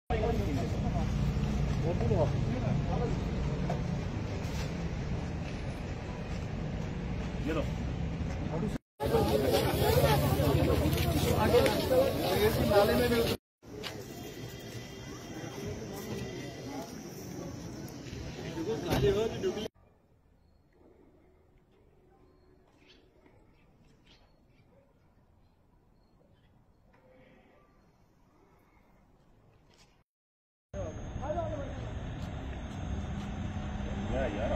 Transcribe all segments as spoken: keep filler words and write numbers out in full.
ये लो। यार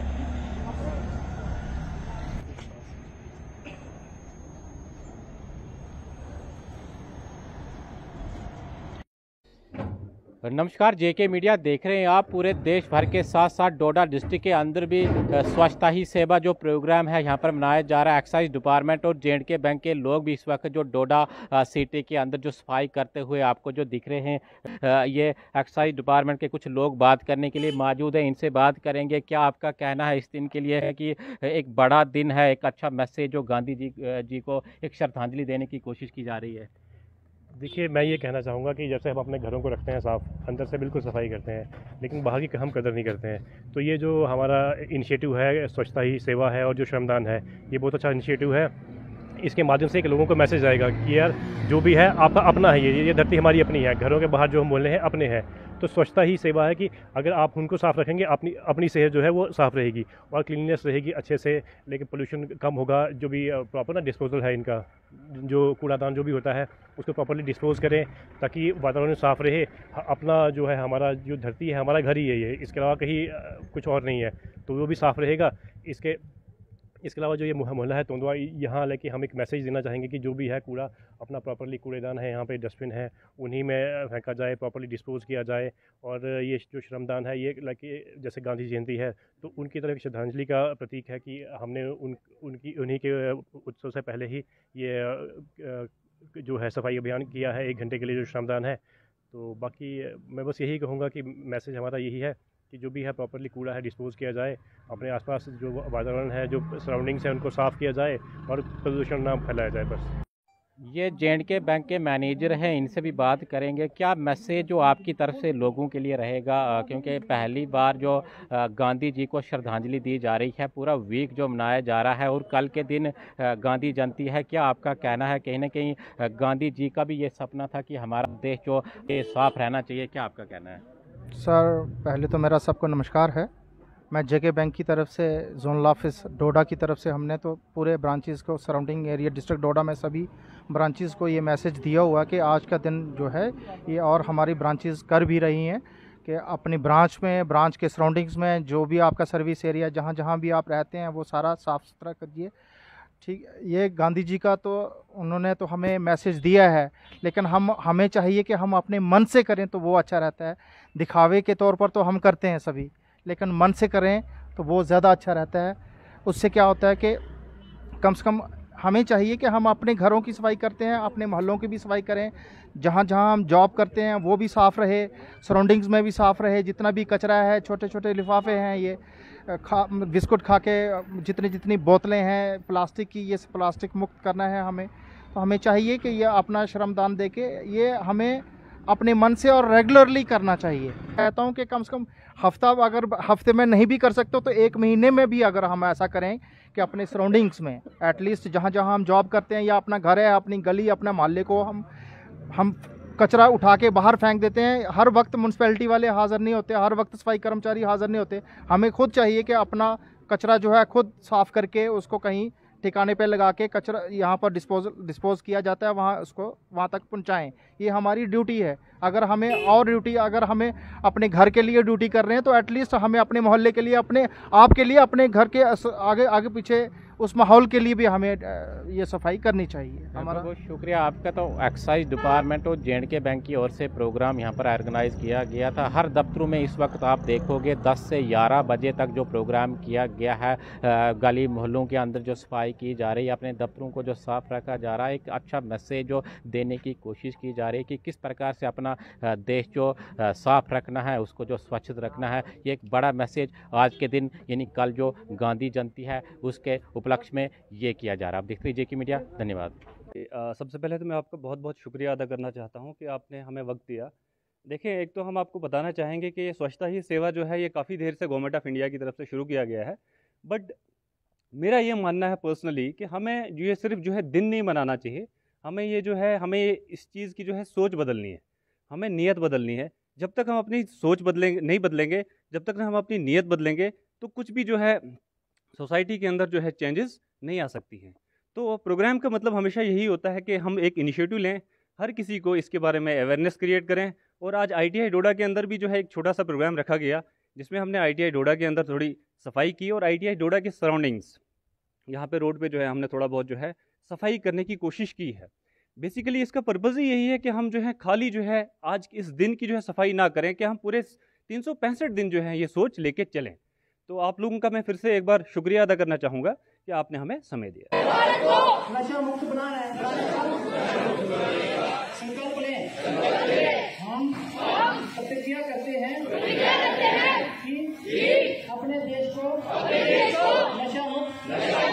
नमस्कार, जेके मीडिया देख रहे हैं आप। पूरे देश भर के साथ साथ डोडा डिस्ट्रिक्ट के अंदर भी स्वच्छता ही सेवा जो प्रोग्राम है यहाँ पर मनाया जा रहा है। एक्साइज डिपार्टमेंट और जेएंडके बैंक के लोग भी इस वक्त जो डोडा सिटी के अंदर जो सफाई करते हुए आपको जो दिख रहे हैं, ये एक्साइज डिपार्टमेंट के कुछ लोग बात करने के लिए मौजूद हैं। इनसे बात करेंगे क्या आपका कहना है इस दिन के लिए है कि एक बड़ा दिन है, एक अच्छा मैसेज जो गांधी जी जी को एक श्रद्धांजलि देने की कोशिश की जा रही है। देखिए, मैं ये कहना चाहूँगा कि जैसे हम अपने घरों को रखते हैं साफ़, अंदर से बिल्कुल सफाई करते हैं, लेकिन बाहर की हम कदर नहीं करते हैं। तो ये जो हमारा इनिशिएटिव है, स्वच्छता ही सेवा है और जो श्रमदान है, ये बहुत अच्छा इनिशिएटिव है। इसके माध्यम से एक लोगों को मैसेज आएगा कि यार जो भी है आपका अपना है, ये ये धरती हमारी अपनी है, घरों के बाहर जो हम बोल रहे हैं अपने हैं। तो स्वच्छता ही सेवा है कि अगर आप उनको साफ़ रखेंगे, अपनी अपनी सेहत जो है वो साफ़ रहेगी और क्लीननेस रहेगी अच्छे से, लेकिन पोल्यूशन कम होगा। जो भी प्रॉपर ना डिस्पोजल है इनका, जो कूड़ादान जो भी होता है उसको प्रॉपर्ली डिस्पोज करें ताकि वातावरण साफ़ रहे। अपना जो है हमारा जो धरती है हमारा घर ही है ये, इसके अलावा कहीं कुछ और नहीं है, तो वो भी साफ़ रहेगा। इसके इसके अलावा जो ये मोहल्ला है तोंदवा, यहाँ लेके हम एक मैसेज देना चाहेंगे कि जो भी है कूड़ा अपना प्रॉपर्ली, कूड़ेदान है यहाँ पे, डस्टबिन है, उन्हीं में फेंका जाए, प्रॉपर्ली डिस्पोज किया जाए। और ये जो श्रमदान है ये लाइक जैसे गांधी जयंती है तो उनकी तरफ श्रद्धांजलि का प्रतीक है कि हमने उन उनकी उन्हीं के उत्सव से पहले ही ये जो है सफाई अभियान किया है एक घंटे के लिए जो श्रमदान है। तो बाकी मैं बस यही कहूँगा कि मैसेज हमारा यही है कि जो भी है प्रॉपर्ली कूड़ा है डिस्पोज किया जाए, अपने आसपास जो वातावरण है, जो सराउंडिंग्स है उनको साफ़ किया जाए और प्रदूषण ना फैलाया जाए। बस ये जेएंडके बैंक के मैनेजर हैं, इनसे भी बात करेंगे क्या मैसेज जो आपकी तरफ से लोगों के लिए रहेगा, क्योंकि पहली बार जो गांधी जी को श्रद्धांजलि दी जा रही है, पूरा वीक जो मनाया जा रहा है और कल के दिन गांधी जयंती है। क्या आपका कहना है, कहीं ना कहीं गांधी जी का भी ये सपना था कि हमारा देश जो ये साफ रहना चाहिए, क्या आपका कहना है? सर, पहले तो मेरा सबको नमस्कार है। मैं जेके बैंक की तरफ से, जोनल ऑफिस डोडा की तरफ से, हमने तो पूरे ब्रांचेस को, सराउंडिंग एरिया डिस्ट्रिक्ट डोडा में सभी ब्रांचेस को ये मैसेज दिया हुआ कि आज का दिन जो है ये, और हमारी ब्रांचेस कर भी रही हैं कि अपनी ब्रांच में, ब्रांच के सराउंडिंग्स में जो भी आपका सर्विस एरिया, जहाँ जहाँ भी आप रहते हैं वो सारा साफ़ सुथरा करिए। ठीक, ये गांधी जी का तो उन्होंने तो हमें मैसेज दिया है, लेकिन हम हमें चाहिए कि हम अपने मन से करें तो वो अच्छा रहता है। दिखावे के तौर पर तो हम करते हैं सभी, लेकिन मन से करें तो वो ज़्यादा अच्छा रहता है। उससे क्या होता है कि कम से कम हमें चाहिए कि हम अपने घरों की सफाई करते हैं, अपने मोहल्लों की भी सफाई करें, जहाँ जहाँ हम जॉब करते हैं वो भी साफ़ रहे, सराउंडिंग्स में भी साफ़ रहे। जितना भी कचरा है, छोटे छोटे लिफाफे हैं, ये खा बिस्कुट खा के जितनी जितनी बोतलें हैं प्लास्टिक की, ये प्लास्टिक मुक्त करना है हमें। तो हमें चाहिए कि ये अपना श्रमदान दे के ये हमें अपने मन से और रेगुलरली करना चाहिए। कहता हूँ कि कम से कम हफ्ता, अगर हफ्ते में नहीं भी कर सकते तो एक महीने में भी अगर हम ऐसा करें कि अपने सराउंडिंग्स में एटलीस्ट जहाँ जहाँ हम जॉब करते हैं या अपना घर है, अपनी गली, अपने मोहल्ले को हम हम कचरा उठा के बाहर फेंक देते हैं। हर वक्त म्यूनसिपैलिटी वाले हाज़िर नहीं होते, हर वक्त सफाई कर्मचारी हाज़िर नहीं होते। हमें खुद चाहिए कि अपना कचरा जो है खुद साफ़ करके उसको कहीं ठिकाने पे लगा के कचरा यहाँ पर डिस्पोज डिस्पोज किया जाता है, वहाँ उसको वहाँ तक पहुँचाएँ। ये हमारी ड्यूटी है। अगर हमें और ड्यूटी, अगर हमें अपने घर के लिए ड्यूटी कर रहे हैं तो एटलीस्ट हमें अपने मोहल्ले के लिए, अपने आप के लिए, अपने घर के आगे आगे पीछे उस माहौल के लिए भी हमें ये सफाई करनी चाहिए। हमारा बहुत शुक्रिया आपका। तो एक्साइज डिपार्टमेंट और जेएंडके बैंक की ओर से प्रोग्राम यहाँ पर ऑर्गेनाइज किया गया था। हर दफ्तरों में इस वक्त आप देखोगे दस से ग्यारह बजे तक जो प्रोग्राम किया गया है, गली मोहल्लों के अंदर जो सफाई की जा रही है, अपने दफ्तरों को जो साफ रखा जा रहा है, एक अच्छा मैसेज जो देने की कोशिश की जा रही है कि किस प्रकार से अपना देश जो साफ रखना है, उसको जो स्वच्छ रखना है। ये एक बड़ा मैसेज आज के दिन यानी कल जो गांधी जयंती है उसके उपलक्ष्य में ये किया जा रहा है। आप देखते हैं जेके मीडिया। धन्यवाद। सबसे पहले तो मैं आपका बहुत बहुत शुक्रिया अदा करना चाहता हूं कि आपने हमें वक्त दिया। देखें, एक तो हम आपको बताना चाहेंगे कि स्वच्छता ही सेवा जो है ये काफ़ी देर से गवर्नमेंट ऑफ इंडिया की तरफ से शुरू किया गया है। बट मेरा ये मानना है पर्सनली कि हमें जो ये सिर्फ जो है दिन नहीं मनाना चाहिए, हमें ये जो है हमें इस चीज़ की जो है सोच बदलनी है, हमें नीयत बदलनी है। जब तक हम अपनी सोच बदलेंगे नहीं बदलेंगे, जब तक हम अपनी नीयत बदलेंगे तो कुछ भी जो है सोसाइटी के अंदर जो है चेंजेस नहीं आ सकती हैं। तो प्रोग्राम का मतलब हमेशा यही होता है कि हम एक इनिशिएटिव लें, हर किसी को इसके बारे में अवेयरनेस क्रिएट करें। और आज आईटीआई डोडा के अंदर भी जो है एक छोटा सा प्रोग्राम रखा गया, जिसमें हमने आईटीआई डोडा के अंदर थोड़ी सफाई की और आईटीआई डोडा के सराउंडिंग्स, यहाँ पे रोड पे जो है हमने थोड़ा बहुत जो है सफाई करने की कोशिश की है। बेसिकली इसका पर्पज़ ही यही है कि हम जो है खाली जो है आज इस दिन की जो है सफाई ना करें, कि हम पूरे तीन सौ पैंसठ दिन जो है ये सोच लेके चलें। तो आप लोगों का मैं फिर से एक बार शुक्रिया अदा करना चाहूँगा कि आपने हमें समय दिया। नशा मुक्त बनाना है, संकल्प लें। हम प्रतिज्ञा करते हैं कि अपने देश को नशा मुक्त